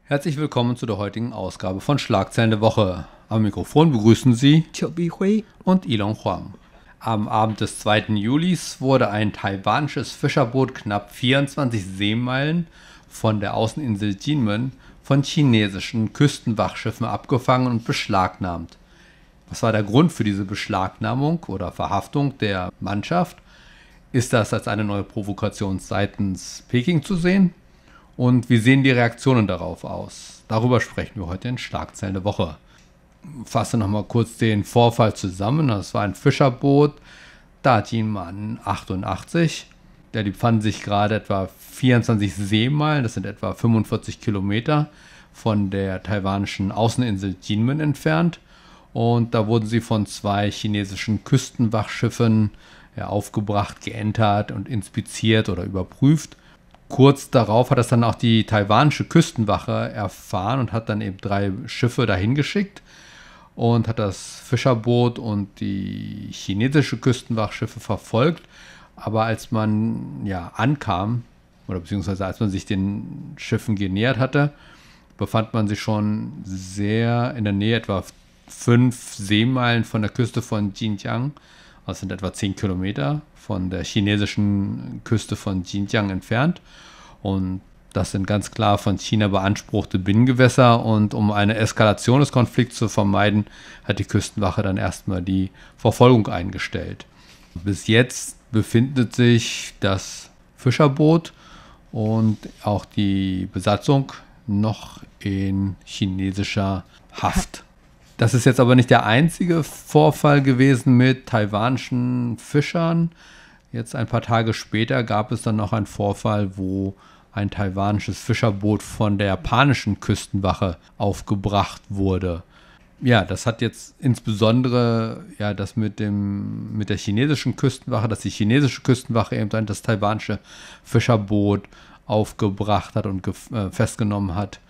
Herzlich willkommen zu der heutigen Ausgabe von Schlagzeilen der Woche. Am Mikrofon begrüßen Sie Hui und Ilon Huang. Am Abend des 2. Julis wurde ein taiwanisches Fischerboot knapp 24 Seemeilen von der Außeninsel Jinmen von chinesischen Küstenwachschiffen abgefangen und beschlagnahmt. Was war der Grund für diese Beschlagnahmung oder Verhaftung der Mannschaft? Ist das als eine neue Provokation seitens Peking zu sehen? Und wie sehen die Reaktionen darauf aus? Darüber sprechen wir heute in Schlagzeilen der Woche. Ich fasse nochmal kurz den Vorfall zusammen. Das war ein Fischerboot, Dajinman 88. Die befanden sich gerade etwa 24 Seemeilen, das sind etwa 45 Kilometer, von der taiwanischen Außeninsel Jinmen entfernt. Und da wurden sie von 2 chinesischen Küstenwachschiffen aufgebracht, geentert und inspiziert oder überprüft. Kurz darauf hat das dann auch die taiwanische Küstenwache erfahren und hat dann eben 3 Schiffe dahin geschickt und hat das Fischerboot und die chinesische Küstenwachschiffe verfolgt. Aber als man ankam, oder beziehungsweise als man sich den Schiffen genähert hatte, befand man sich schon sehr in der Nähe, etwa 5 Seemeilen von der Küste von Xinjiang. Das sind etwa 10 Kilometer von der chinesischen Küste von Xinjiang entfernt. Und das sind ganz klar von China beanspruchte Binnengewässer. Und um eine Eskalation des Konflikts zu vermeiden, hat die Küstenwache dann erstmal die Verfolgung eingestellt. Bis jetzt befindet sich das Fischerboot und auch die Besatzung noch in chinesischer Haft. Das ist jetzt aber nicht der einzige Vorfall gewesen mit taiwanischen Fischern. Jetzt ein paar Tage später gab es dann noch einen Vorfall, wo ein taiwanisches Fischerboot von der japanischen Küstenwache aufgebracht wurde. Ja, das hat jetzt insbesondere das mit der chinesischen Küstenwache, dass die chinesische Küstenwache eben dann das taiwanische Fischerboot aufgebracht hat und festgenommen hat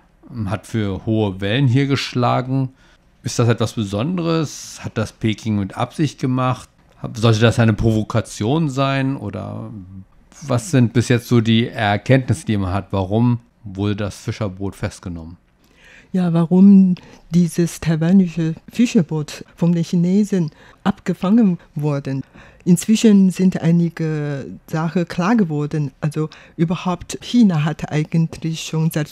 für hohe Wellen hier geschlagen. Ist das etwas Besonderes? Hat das Peking mit Absicht gemacht? Sollte das eine Provokation sein? Oder was sind bis jetzt so die Erkenntnisse, die man hat? Warum wurde das Fischerboot festgenommen? Ja, warum dieses taiwanische Fischerboot von den Chinesen abgefangen wurde? Inzwischen sind einige Sachen klar geworden. Also überhaupt, China hat eigentlich schon seit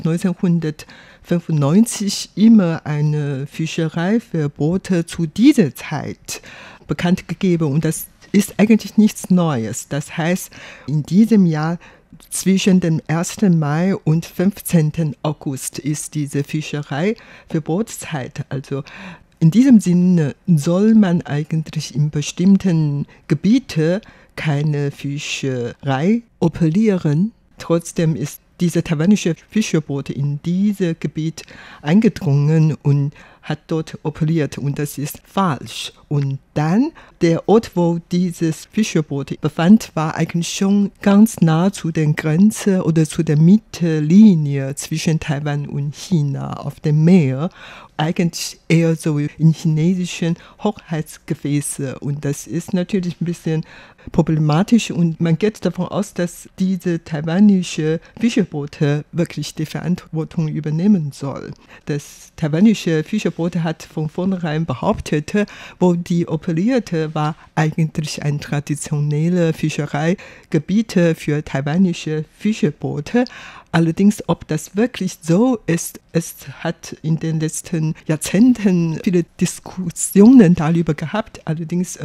1995 immer eine Fischerei für Boote zu dieser Zeit bekannt gegeben. Und das ist eigentlich nichts Neues. Das heißt, in diesem Jahr zwischen dem 1. Mai und 15. August ist diese Fischerei Verbotszeit. Also in diesem Sinne soll man eigentlich in bestimmten Gebieten keine Fischerei operieren. Trotzdem ist diese taiwanische Fischerboot in dieses Gebiet eingedrungen und hat dort operiert, und das ist falsch. Und dann, der Ort, wo dieses Fischerboot befand, war eigentlich schon ganz nah zu der Grenze oder zu der Mittellinie zwischen Taiwan und China auf dem Meer. Eigentlich eher so in chinesischen Hochheitsgefäßen. Und das ist natürlich ein bisschen problematisch, und man geht davon aus, dass diese taiwanische Fischerboote wirklich die Verantwortung übernehmen soll. Das taiwanische Fischerboot hat von vornherein behauptet, wo die operierte, war eigentlich ein traditionelles Fischereigebiet für taiwanische Fischerboote. Allerdings, ob das wirklich so ist, es hat in den letzten Jahrzehnten viele Diskussionen darüber gehabt. Allerdings,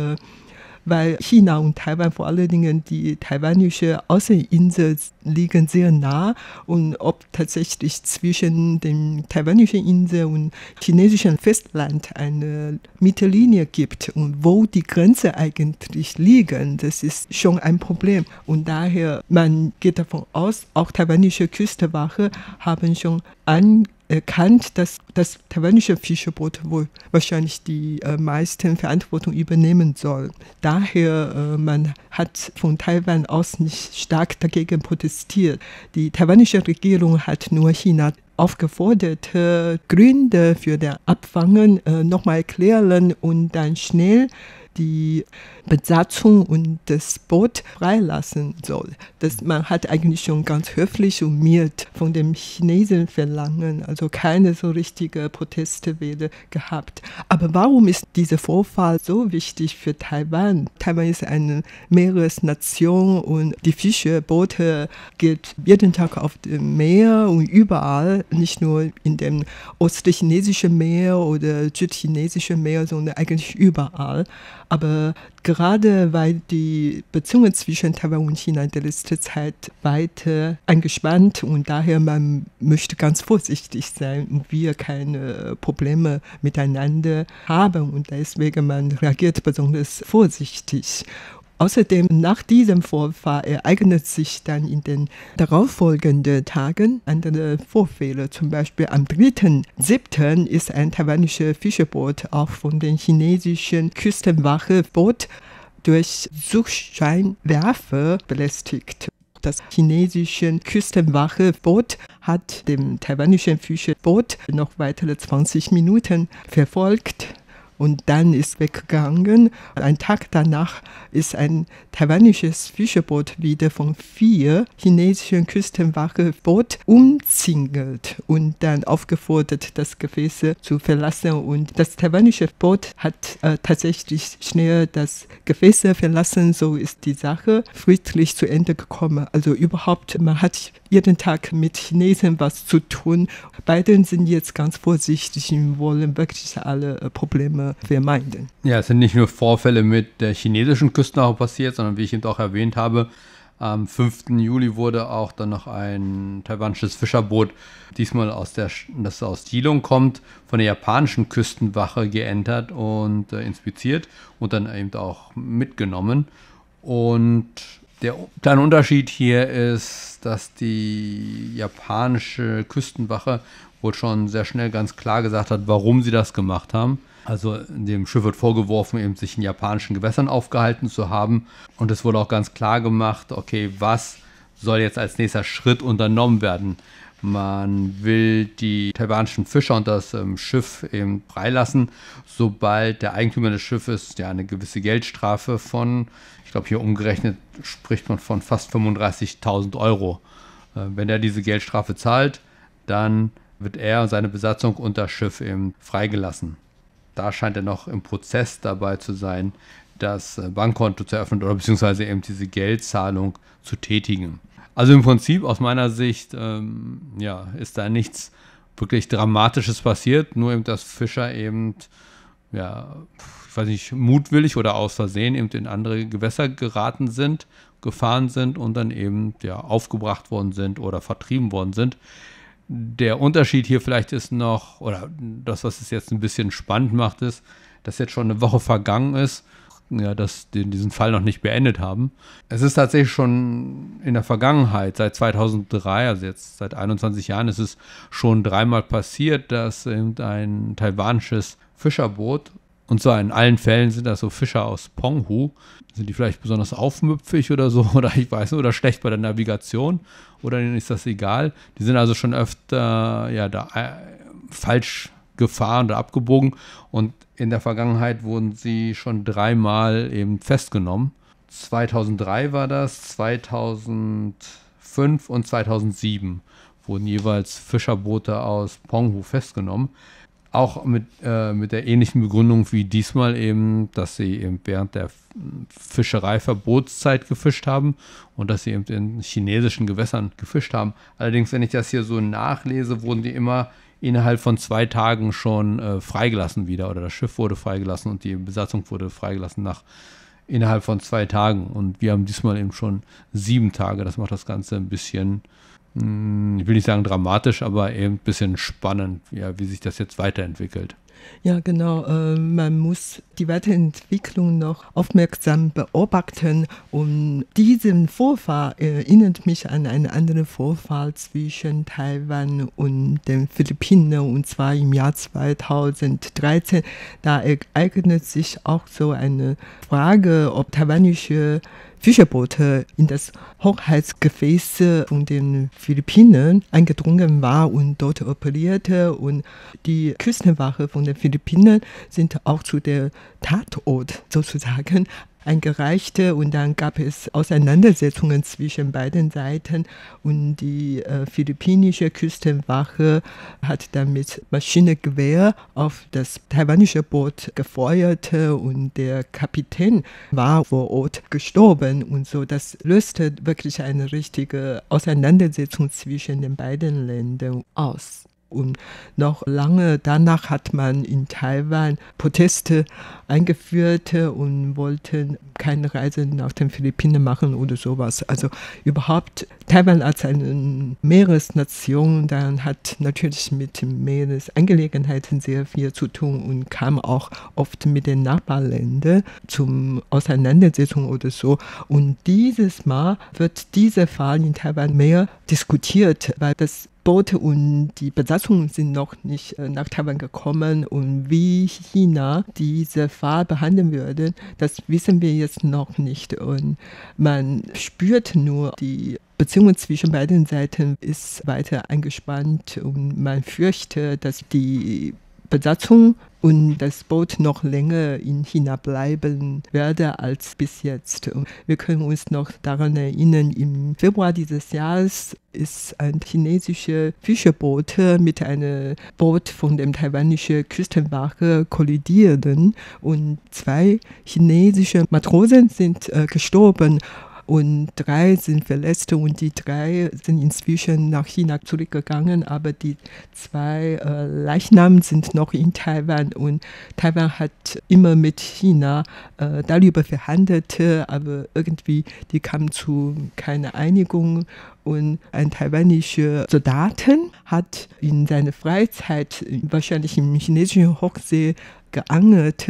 weil China und Taiwan, vor allen Dingen die taiwanische Außeninsel, liegen sehr nah, und ob tatsächlich zwischen den taiwanischen Insel und chinesischen Festland eine Mittellinie gibt und wo die Grenze eigentlich liegen, das ist schon ein Problem. Und daher, man geht davon aus, auch taiwanische Küstenwache haben schon erkannt, dass das taiwanische Fischerboot wohl wahrscheinlich die meisten Verantwortung übernehmen soll. Daher, man hat von Taiwan aus nicht stark dagegen protestiert. Die taiwanische Regierung hat nur China aufgefordert, Gründe für das Abfangen nochmal erklären und dann schnell die Besatzung und das Boot freilassen soll. Man hat eigentlich schon ganz höflich und mild von den Chinesen verlangen, also keine so richtige Protestwelle gehabt. Aber warum ist dieser Vorfall so wichtig für Taiwan? Taiwan ist eine Meeresnation und die Fischerboote geht jeden Tag auf dem Meer und überall, nicht nur in dem ostchinesischen Meer oder südchinesischen Meer, sondern eigentlich überall. Aber gerade weil die Beziehungen zwischen Taiwan und China in der letzten Zeit weiter angespannt und daher man möchte ganz vorsichtig sein und wir keine Probleme miteinander haben und deswegen man reagiert besonders vorsichtig. Außerdem, nach diesem Vorfall ereignet sich dann in den darauffolgenden Tagen andere Vorfälle. Zum Beispiel am 3.7. ist ein taiwanisches Fischerboot auch von den chinesischen Küstenwache-Boot durch Suchscheinwerfer belästigt. Das chinesische Küstenwache-Boot hat dem taiwanischen Fischerboot noch weitere 20 Minuten verfolgt. Und dann ist weggegangen. Ein Tag danach ist ein taiwanisches Fischerboot wieder von 4 chinesischen Küstenwache-Boot umzingelt und dann aufgefordert, das Gefäß zu verlassen. Und das taiwanische Boot hat tatsächlich schnell das Gefäß verlassen. So ist die Sache friedlich zu Ende gekommen. Also überhaupt, man hat jeden Tag mit Chinesen was zu tun. Beide sind jetzt ganz vorsichtig und wollen wirklich alle Probleme vermeiden. Ja, es sind nicht nur Vorfälle mit der chinesischen Küstenwache passiert, sondern wie ich eben auch erwähnt habe, am 5. Juli wurde auch dann noch ein taiwanisches Fischerboot, diesmal das aus Keelung kommt, von der japanischen Küstenwache geentert und inspiziert und dann eben auch mitgenommen. Und der kleine Unterschied hier ist, dass die japanische Küstenwache wohl schon sehr schnell ganz klar gesagt hat, warum sie das gemacht haben. Also dem Schiff wird vorgeworfen, eben sich in japanischen Gewässern aufgehalten zu haben. Und es wurde auch ganz klar gemacht, okay, was soll jetzt als nächster Schritt unternommen werden? Man will die taiwanischen Fischer und das Schiff eben freilassen, sobald der Eigentümer des Schiffes ja eine gewisse Geldstrafe von, ich glaube hier umgerechnet spricht man von fast 35.000 Euro. Wenn er diese Geldstrafe zahlt, dann wird er und seine Besatzung und das Schiff eben freigelassen. Da scheint er noch im Prozess dabei zu sein, das Bankkonto zu eröffnen oder beziehungsweise eben diese Geldzahlung zu tätigen. Also im Prinzip aus meiner Sicht ist da nichts wirklich Dramatisches passiert, nur eben, dass Fischer eben, ich weiß nicht, mutwillig oder aus Versehen eben in andere Gewässer gefahren sind und dann eben aufgebracht worden sind oder vertrieben worden sind. Der Unterschied hier vielleicht ist noch, oder das, was es jetzt ein bisschen spannend macht, ist, dass jetzt schon eine Woche vergangen ist, dass die diesen Fall noch nicht beendet haben. Es ist tatsächlich schon in der Vergangenheit, seit 2003, also jetzt seit 21 Jahren, ist es schon 3-mal passiert, dass ein taiwanisches Fischerboot, und zwar in allen Fällen sind das so Fischer aus Penghu, sind die vielleicht besonders aufmüpfig oder so, oder ich weiß nicht, oder schlecht bei der Navigation, oder denen ist das egal. Die sind also schon öfter falsch gefahren oder abgebogen und in der Vergangenheit wurden sie schon 3-mal eben festgenommen. 2003 war das, 2005 und 2007 wurden jeweils Fischerboote aus Penghu festgenommen. Auch mit der ähnlichen Begründung wie diesmal eben, dass sie eben während der Fischereiverbotszeit gefischt haben und dass sie eben in chinesischen Gewässern gefischt haben. Allerdings, wenn ich das hier so nachlese, wurden die immer innerhalb von 2 Tagen schon freigelassen wieder, oder das Schiff wurde freigelassen und die Besatzung wurde freigelassen innerhalb von 2 Tagen. Und wir haben diesmal eben schon 7 Tage. Das macht das Ganze ein bisschen, ich will nicht sagen dramatisch, aber eben ein bisschen spannend, wie sich das jetzt weiterentwickelt. Ja, genau. Man muss die Weiterentwicklung noch aufmerksam beobachten. Und diesen Vorfall erinnert mich an einen anderen Vorfall zwischen Taiwan und den Philippinen, und zwar im Jahr 2013. Da ereignet sich auch so eine Frage, ob taiwanische Fischerboote in das Hochheitsgefäß von den Philippinen eingedrungen war und dort operierte, und die Küstenwache von den Philippinen sind auch zu der Tatort sozusagen eingereicht und dann gab es Auseinandersetzungen zwischen beiden Seiten und die philippinische Küstenwache hat dann mit Maschinengewehr auf das taiwanische Boot gefeuert und der Kapitän war vor Ort gestorben und so. Das löste wirklich eine richtige Auseinandersetzung zwischen den beiden Ländern aus. Und noch lange danach hat man in Taiwan Proteste eingeführt und wollten keine Reise nach den Philippinen machen oder sowas. Also überhaupt Taiwan als eine Meeresnation, dann hat natürlich mit Meeresangelegenheiten sehr viel zu tun und kam auch oft mit den Nachbarländern zum Auseinandersetzung oder so. Und dieses Mal wird dieser Fall in Taiwan mehr diskutiert, weil das Boot und die Besatzung sind noch nicht nach Taiwan gekommen und wie China diese Fall behandeln würde, das wissen wir jetzt noch nicht. Und man spürt nur, die Beziehung zwischen beiden Seiten ist weiter angespannt und man fürchtet, dass die Besatzung und das Boot noch länger in China bleiben werde als bis jetzt. Und wir können uns noch daran erinnern, im Februar dieses Jahres ist ein chinesisches Fischerboot mit einem Boot von der taiwanischen Küstenwache kollidiert und 2 chinesische Matrosen sind gestorben. Und 3 sind verletzt und die 3 sind inzwischen nach China zurückgegangen, aber die 2 Leichnamen sind noch in Taiwan und Taiwan hat immer mit China darüber verhandelt, aber irgendwie die kamen zu keiner Einigung und ein taiwanischer Soldaten hat in seiner Freizeit wahrscheinlich im chinesischen Hochsee geangelt.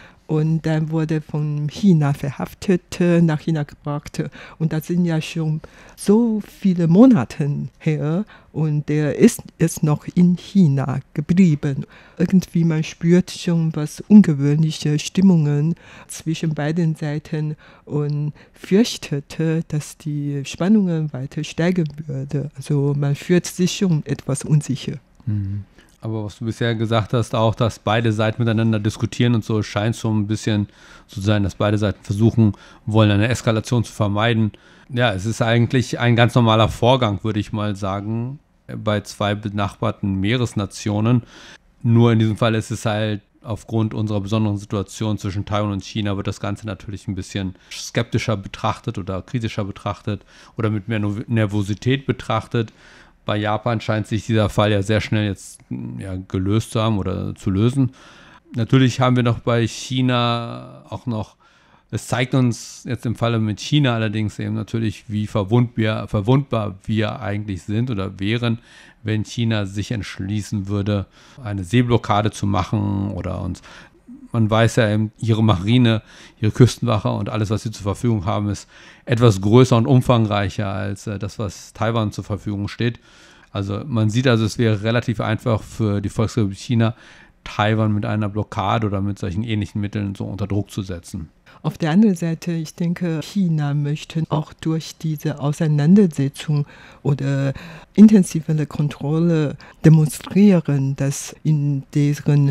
Und dann wurde von China verhaftet, nach China gebracht. Und das sind ja schon so viele Monate her. Und der ist jetzt noch in China geblieben. Irgendwie man spürt schon was ungewöhnliche Stimmungen zwischen beiden Seiten und fürchtete, dass die Spannungen weiter steigen würden. Also man fühlt sich schon etwas unsicher. Mhm. Aber was du bisher gesagt hast, auch, dass beide Seiten miteinander diskutieren und so, scheint so ein bisschen zu sein, dass beide Seiten versuchen wollen, eine Eskalation zu vermeiden. Ja, es ist eigentlich ein ganz normaler Vorgang, würde ich mal sagen, bei 2 benachbarten Meeresnationen. Nur in diesem Fall ist es halt aufgrund unserer besonderen Situation zwischen Taiwan und China, wird das Ganze natürlich ein bisschen skeptischer betrachtet oder kritischer betrachtet oder mit mehr Nervosität betrachtet. Bei Japan scheint sich dieser Fall ja sehr schnell jetzt gelöst zu haben oder zu lösen. Natürlich haben wir noch bei China auch noch, es zeigt uns jetzt im Falle mit China allerdings eben natürlich, wie verwundbar wir eigentlich sind oder wären, wenn China sich entschließen würde, eine Seeblockade zu machen oder uns. Man weiß ja eben, ihre Marine, ihre Küstenwache und alles, was sie zur Verfügung haben, ist etwas größer und umfangreicher als das, was Taiwan zur Verfügung steht. Also man sieht also, es wäre relativ einfach für die Volksrepublik China, Taiwan mit einer Blockade oder mit solchen ähnlichen Mitteln so unter Druck zu setzen. Auf der anderen Seite, ich denke, China möchte auch durch diese Auseinandersetzung oder intensivere Kontrolle demonstrieren, dass in deren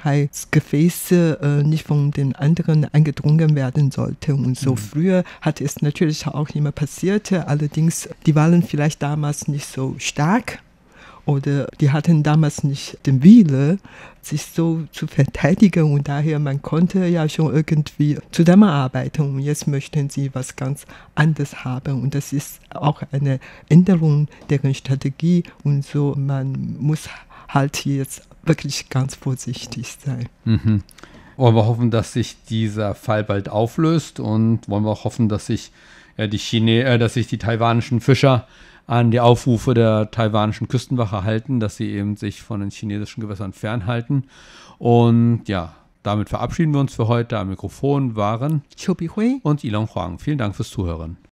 Hochheitsgefäße nicht von den anderen eingedrungen werden sollte. Und so früher hat es natürlich auch immer passiert, allerdings die waren vielleicht damals nicht so stark. Oder die hatten damals nicht den Wille, sich so zu verteidigen und daher man konnte ja schon irgendwie zusammenarbeiten und jetzt möchten sie was ganz anderes haben und das ist auch eine Änderung deren Strategie und so, man muss halt jetzt wirklich ganz vorsichtig sein. Mhm. Wollen wir hoffen, dass sich dieser Fall bald auflöst und wollen wir auch hoffen, dass sich die taiwanischen Fischer an die Aufrufe der taiwanischen Küstenwache halten, dass sie eben sich von den chinesischen Gewässern fernhalten. Und ja, damit verabschieden wir uns für heute. Am Mikrofon waren Qiu Bihui und Yilong Huang. Vielen Dank fürs Zuhören.